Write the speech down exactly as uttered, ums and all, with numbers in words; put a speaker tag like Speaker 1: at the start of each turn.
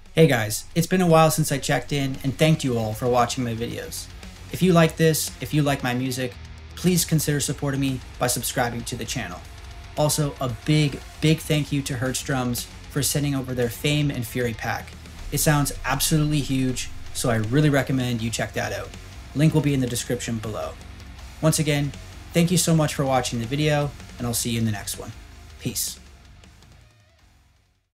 Speaker 1: Hey guys, it's been a while since I checked in and thanked you all for watching my videos. If you like this, if you like my music, please consider supporting me by subscribing to the channel. Also, a big, big thank you to Hertz Drums for sending over their Fame and Fury pack. It sounds absolutely huge, so I really recommend you check that out. Link will be in the description below. Once again, thank you so much for watching the video, and I'll see you in the next one. Peace.